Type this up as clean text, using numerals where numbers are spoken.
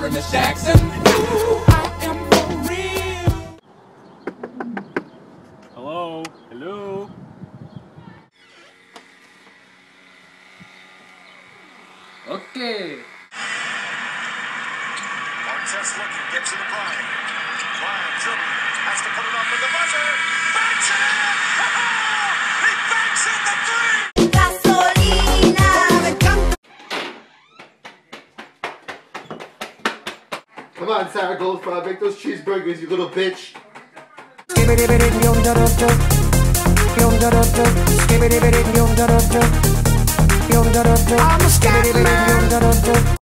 Barbara Miss Jackson. Ooh, I am for real. Hello? Hello? Okay. Montez looking, gets to the Bryant. Bryant dribbling, has to put it up with the buzzer. Banks it in! He banks in the three! Come on, Sarah Goldfraud, make those cheeseburgers, you little bitch. I'm a scat man.